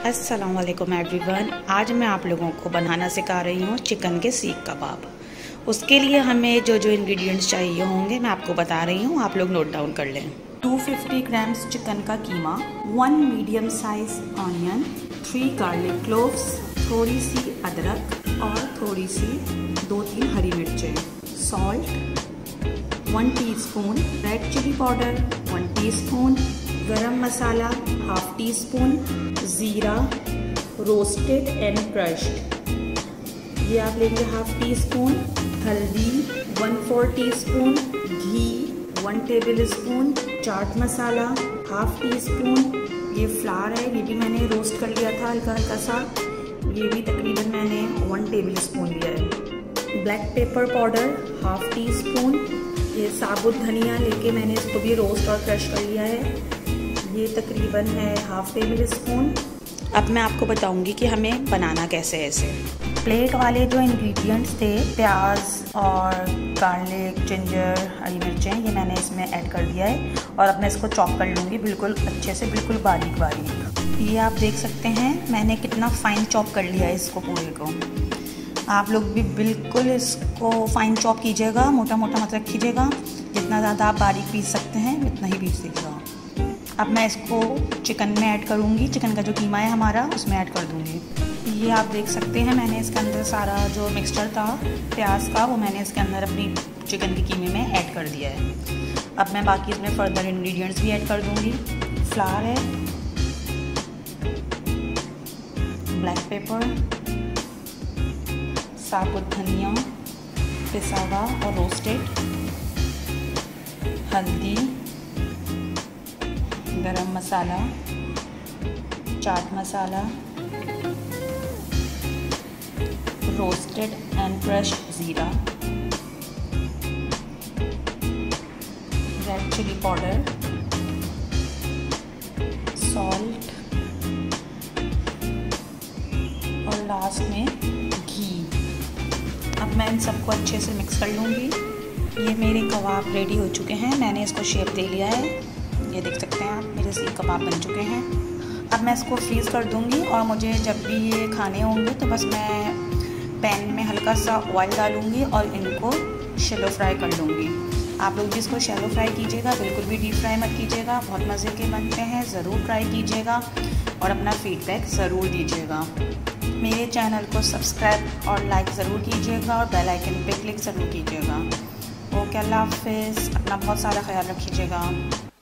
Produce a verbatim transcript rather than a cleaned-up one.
अस्सलाम वालेकुम एवरीवन। आज मैं आप लोगों को बनाना सिखा रही हूँ चिकन के सीख कबाब। उसके लिए हमें जो जो इंग्रेडिएंट्स चाहिए होंगे मैं आपको बता रही हूँ, आप लोग नोट डाउन कर लें। दो सौ पचास ग्राम्स चिकन का कीमा, one medium size onion, three garlic cloves, थोड़ी सी अदरक और थोड़ी सी दो तीन हरी मिर्चें, salt, one teaspoon red chilli powder, one teaspoon garam masala, half teaspoon ज़ीरा रोस्टेड एंड क्रश्ड, ये आप लेंगे हाफ टी स्पून, हल्दी वन फोर टी स्पून, घी one tablespoon, chaat masala half teaspoon, ये फ्लावर है, ये भी मैंने रोस्ट कर लिया था हल्का हल्का सा, ये भी तकरीबन मैंने वन टेबल स्पून लिया है। Black pepper powder half teaspoon, ये साबुत धनिया लेके मैंने इसको भी रोस्ट और क्रश कर लिया है, ये तकरीबन है हाफ टेबल स्पून। अब मैं आपको बताऊंगी कि हमें बनाना कैसे है इसे। प्लेट वाले जो इंग्रेडिएंट्स थे, प्याज और गार्लिक, जिंजर, हरी मिर्चें, ये मैंने इसमें ऐड कर दिया है और अब मैं इसको चॉप कर लूँगी बिल्कुल अच्छे से, बिल्कुल बारीक बारीक। ये आप देख सकते हैं मैंने कितना फाइन चॉप कर लिया है इसको पूरे को। आप लोग भी बिल्कुल इसको फाइन चॉप कीजिएगा, मोटा मोटा मत रखिएगा, जितना ज़्यादा आप बारीक पीस सकते हैं उतना ही पीस दीजिएगा। अब मैं इसको चिकन में ऐड करूँगी, चिकन का जो कीमा है हमारा उसमें ऐड कर दूँगी। ये आप देख सकते हैं मैंने इसके अंदर सारा जो मिक्सचर था प्याज का वो मैंने इसके अंदर अपनी चिकन के कीमे में ऐड कर दिया है। अब मैं बाकी इसमें फर्दर इंग्रेडिएंट्स भी ऐड कर दूँगी। फ्लावर है, ब्लैक पेपर, साबुत धनिया पिसा हुआ और रोस्टेड, हल्दी, garam masala, chaat masala, roasted and crushed ज़ीरा, रेड चिली पाउडर, सॉल्ट और लास्ट में घी। अब मैं इन सबको अच्छे से मिक्स कर लूँगी। ये मेरे कबाब रेडी हो चुके हैं, मैंने इसको शेप दे लिया है, ये देख सकते हैं आप मेरे सीख कबाब बन चुके हैं। अब मैं इसको फ्रीज़ कर दूंगी और मुझे जब भी ये खाने होंगे तो बस मैं पैन में हल्का सा ऑयल डालूंगी और इनको शैलो फ्राई कर लूँगी। आप लोग भी इसको शैलो फ्राई कीजिएगा, बिल्कुल भी डीप फ्राई मत कीजिएगा, बहुत मज़े के बनते हैं, ज़रूर ट्राई कीजिएगा और अपना फीडबैक ज़रूर दीजिएगा। मेरे चैनल को सब्सक्राइब और लाइक ज़रूर कीजिएगा और बेल आइकन पे क्लिक ज़रूर कीजिएगा। ओके, अल्लाह हाफिज़, अपना बहुत सारा ख्याल रखिएगा।